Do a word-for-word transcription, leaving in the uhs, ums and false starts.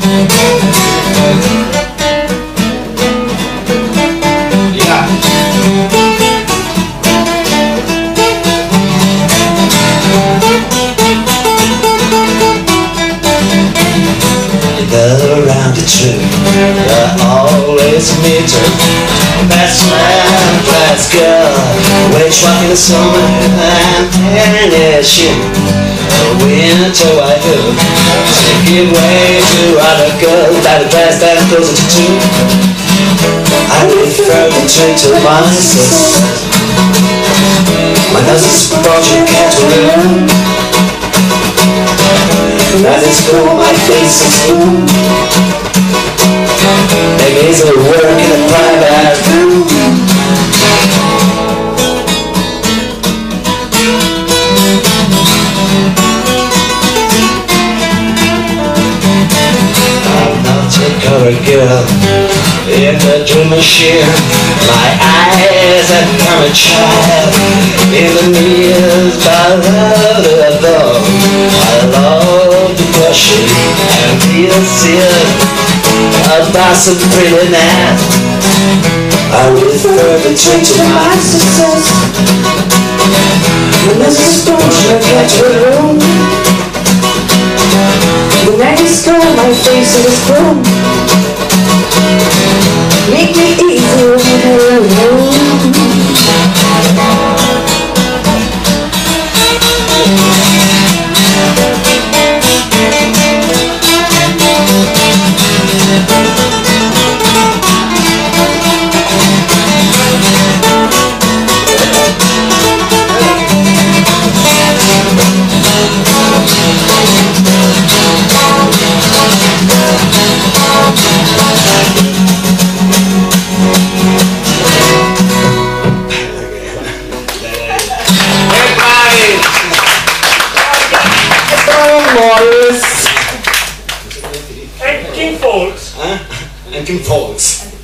Yeah. Around the tree, I always meet her. Best man, class girl, wage walking the summer and finishing winter white hood. She give way to other girls that the best that goes into two. I refer the tree to my sister. My nose project can't learn. That is cool, my face is cool. Maybe it's a work in a private room. I'm not a color girl in the dream machine. My eyes have become a child in the mirrors by the love. I love the blushing and feel sick about some prettiness. I refer the tree to my success. When there's a sponge, I catch a room. When I discover my face in a spoon, make me easy when you're alone. And KINFOLKS. Huh? And KINFOLKS.